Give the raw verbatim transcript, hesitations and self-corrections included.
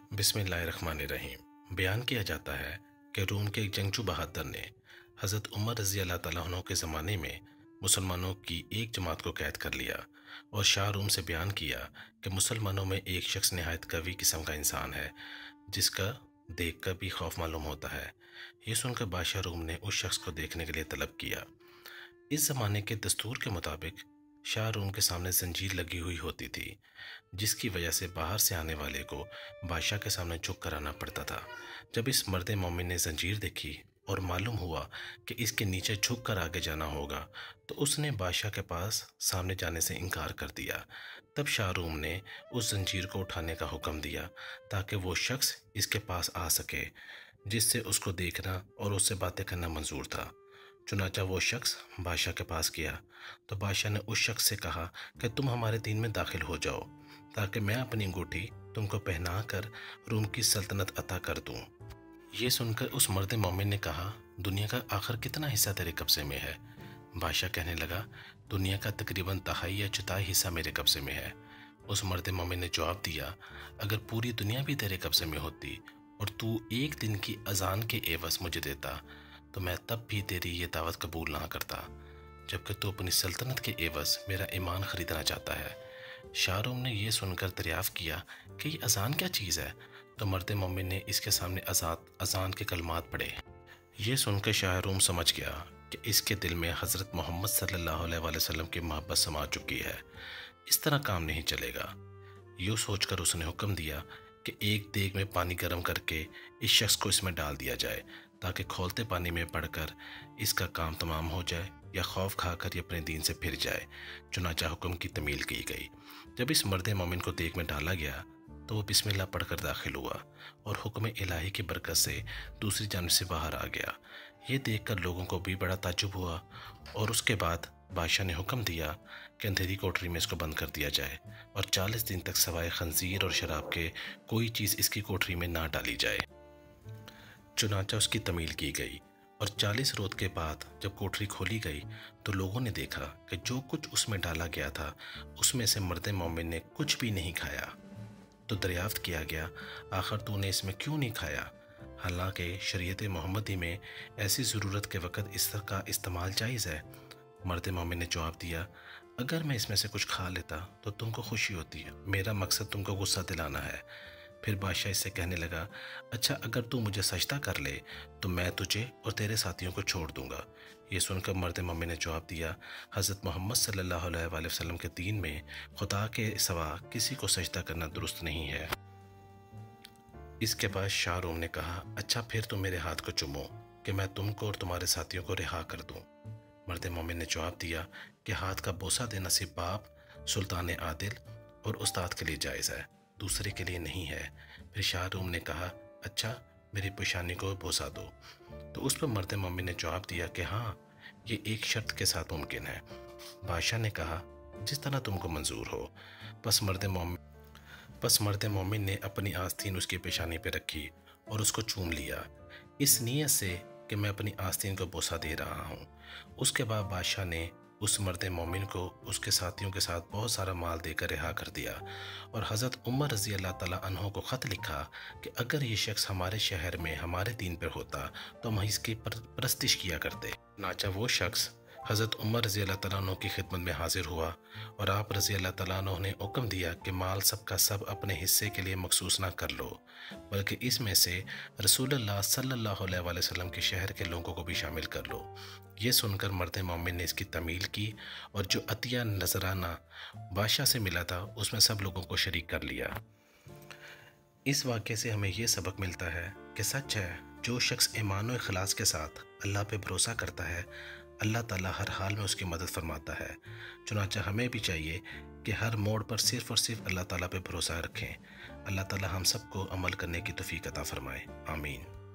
बिस्मिल्लाहिर्रहमानिर्रहीम। बयान किया जाता है कि रोम के एक जंगजू बहादुर ने हज़रत उमर रज़ी अल्लाह तआला अन्हु के ज़माने में मुसलमानों की एक जमात को कैद कर लिया और शाह रूम से बयान किया कि मुसलमानों में एक शख्स नहायत कवी किस्म का इंसान है जिसका देख कर भी खौफ मालूम होता है। ये सुनकर बादशाह रूम ने उस शख्स को देखने के लिए तलब किया। इस ज़माने के दस्तूर के मुताबिक शाह रूम के सामने जंजीर लगी हुई होती थी, जिसकी वजह से बाहर से आने वाले को बादशाह के सामने झुक कर आना पड़ता था। जब इस मर्द मोमिन ने जंजीर देखी और मालूम हुआ कि इसके नीचे झुक कर आगे जाना होगा, तो उसने बादशाह के पास सामने जाने से इनकार कर दिया। तब शाह रूम ने उस जंजीर को उठाने का हुक्म दिया ताकि वो शख्स इसके पास आ सके जिससे उसको देखना और उससे बातें करना मंजूर था। चुनांचा वो शख्स बादशाह के पास गया तो बादशाह ने उस शख्स से कहा कि तुम हमारे दीन में दाखिल हो जाओ ताकि मैं अपनी अंगूठी तुमको पहना कर रूम की सल्तनत अता कर दूं। ये सुनकर उस मर्द मोमिन ने कहा, दुनिया का आखिर कितना हिस्सा तेरे कब्जे में है? बादशाह कहने लगा, दुनिया का तकरीबन तिहाई या चौथाई हिस्सा मेरे कब्जे में है। उस मर्द मोमिन ने जवाब दिया, अगर पूरी दुनिया भी तेरे कब्जे में होती और तू एक दिन की अजान के एवज मुझे देता तो मैं तब भी तेरी ये दावत कबूल ना करता, जबकि तू अपनी सल्तनत के एवज मेरा ईमान खरीदना चाहता है। शाह रूम ने यह सुनकर दरियाफ्त किया कि ये अजान क्या चीज़ है, तो मर्द मोमिन ने इसके सामने आज़ाद अजान के कलमात पढ़े। ये सुनकर शाह रूम समझ गया कि इसके दिल में हज़रत मोहम्मद सल्लल्लाहु अलैहि वसल्लम की मोहब्बत समा चुकी है। इस तरह काम नहीं चलेगा। यूँ सोचकर उसने हुक्म दिया कि एक देग में पानी गर्म करके इस शख्स को इसमें डाल दिया जाए ताकि खौलते पानी में पड़कर इसका काम तमाम हो जाए या खौफ खाकर ये अपने दीन से फिर जाए। चुनांचा हुक्म की तमील की गई। जब इस मर्द मोमिन को देग में डाला गया तो वो बिस्मिल्लाह पढ़कर दाखिल हुआ और हुक्म इलाही की बरकत से दूसरी जानिब से बाहर आ गया। ये देखकर लोगों को भी बड़ा ताज्जुब हुआ और उसके बाद बादशाह ने हुक्म दिया कि अंधेरी कोठरी में इसको बंद कर दिया जाए और चालीस दिन तक सवाए खंजीर और शराब के कोई चीज़ इसकी कोठरी में ना डाली जाए। चुनांचा उसकी तमील की गई और चालीस रोज के बाद जब कोठरी खोली गई तो लोगों ने देखा कि जो कुछ उसमें डाला गया था उसमें से मर्द मोमिन ने कुछ भी नहीं खाया। तो दरियाफ्त किया गया, आखिर तूने इसमें क्यों नहीं खाया? हालांकि शरीयत मोहम्मदी में ऐसी ज़रूरत के वक़्त इस तरह का इस्तेमाल जायज़ है। मर्द मोमिन ने जवाब दिया, अगर मैं इसमें से कुछ खा लेता तो तुमको खुशी होती है, मेरा मकसद तुमको गुस्सा दिलाना है। फिर बादशाह इससे कहने लगा, अच्छा अगर तू मुझे सजदा कर ले तो मैं तुझे और तेरे साथियों को छोड़ दूंगा। ये सुनकर मर्द मोमिन ने जवाब दिया, हज़रत मोहम्मद सल्लल्लाहु अलैहि वसल्लम के दीन में खुदा के सिवा किसी को सजदा करना दुरुस्त नहीं है। इसके बाद शाह रूम ने कहा, अच्छा फिर तुम मेरे हाथ को चूमो कि मैं तुमको और तुम्हारे साथियों को रिहा कर दूँ। मर्द मोमिन ने जवाब दिया कि हाथ का बोसा देना सिर्फ बाप, सुल्तान आदिल और उस्ताद के लिए जायज़ है, दूसरे के लिए नहीं है। फिर शाह रूम ने कहा, अच्छा मेरी पेशानी को बोसा दो। तो उस पर मर्द मोमिन ने जवाब दिया कि हाँ, ये एक शर्त के साथ मुमकिन है। बादशाह ने कहा, जिस तरह तुमको मंजूर हो। बस मर्द मोमिन बस मर्द मोमिन ने अपनी आस्तीन उसकी पेशानी पर रखी और उसको चूम लिया, इस नीयत से कि मैं अपनी आस्तीन को बोसा दे रहा हूँ। उसके बाद बादशाह ने उस मर्द मोमिन को उसके साथियों के साथ बहुत सारा माल देकर रिहा कर दिया और हज़रत उमर रज़ी अल्लाह तआला अन्हु को ख़त लिखा कि अगर ये शख्स हमारे शहर में हमारे दीन पर होता तो हम इसकी परस्तिश किया करते। नाचा वो शख्स हज़रत उमर रज़ी अल्लाह तआला अन्हु की खिदमत में हाजिर हुआ और आप रज़ी अल्लाह तआला अन्हु ने हुक्म दिया कि माल सबका सब अपने हिस्से के लिए मखसूस ना कर लो, बल्कि इसमें से रसूलुल्लाह सल्लल्लाहु अलैहि वसल्लम के शहर के लोगों को भी शामिल कर लो। ये सुनकर मर्द मोमिन ने इसकी तमील की और जो अतिया नजराना बादशाह से मिला था उसमें सब लोगों को शरीक कर लिया। इस वाक़े से हमें यह सबक मिलता है कि सच है, जो शख्स ईमान और इखलास के साथ अल्लाह पे भरोसा करता है, अल्लाह ताला हर हाल में उसकी मदद फरमाता है। चुनांचा हमें भी चाहिए कि हर मोड़ पर सिर्फ़ और सिर्फ अल्लाह ताला पे भरोसा रखें। अल्लाह ताला हम सबको अमल करने की तौफीक अता फरमाए। आमीन।